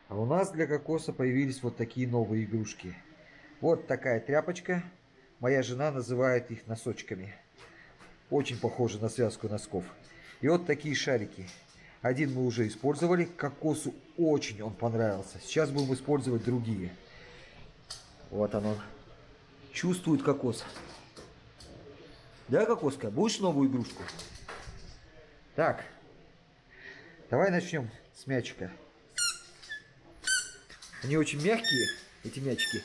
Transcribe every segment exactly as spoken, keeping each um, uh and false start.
А у нас для кокоса появились вот такие новые игрушки. Вот такая тряпочка. Моя жена называет их носочками. Очень похожи на связку носков. И вот такие шарики. Один мы уже использовали. Кокосу очень он понравился. Сейчас будем использовать другие. Вот он. Чувствует кокос. Да, кокоска? Будешь новую игрушку? Так. Давай начнем с мячика. Они очень мягкие, эти мячики.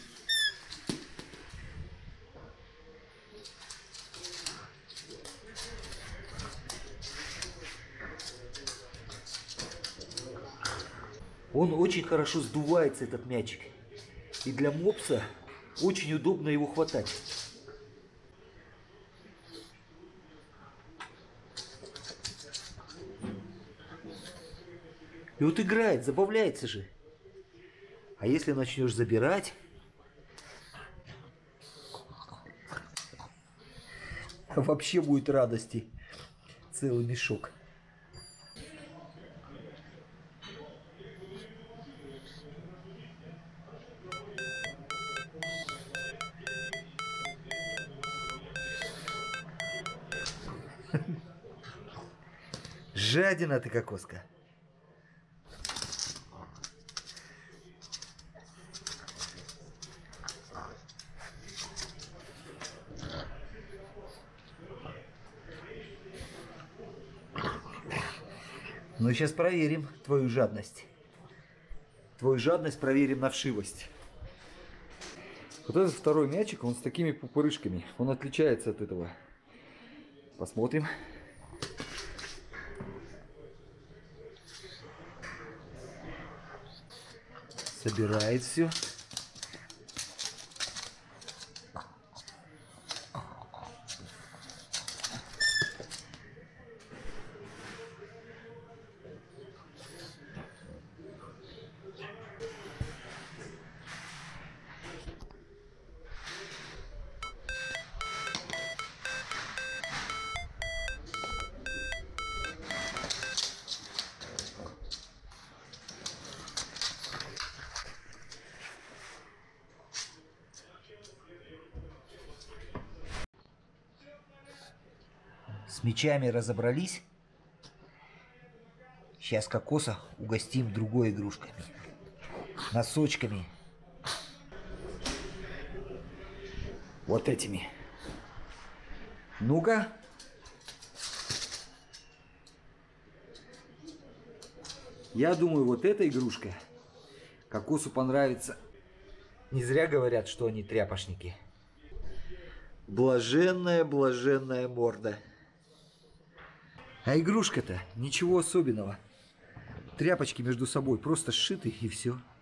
Он очень хорошо сдувается, этот мячик. И для мопса очень удобно его хватать. И вот играет, забавляется же. А если начнешь забирать, вообще будет радости. Целый мешок. Жадина ты, кокоска. Ну, сейчас проверим твою жадность. Твою жадность проверим на вшивость. Вот этот второй мячик, он с такими пупырышками. Он отличается от этого. Посмотрим. Собирает все. С мячами разобрались. Сейчас кокоса угостим другой игрушкой. Носочками. Вот этими. Ну-ка. Я думаю, вот эта игрушка кокосу понравится. Не зря говорят, что они тряпошники. Блаженная, блаженная морда. А игрушка-то ничего особенного. Тряпочки между собой просто сшиты и все.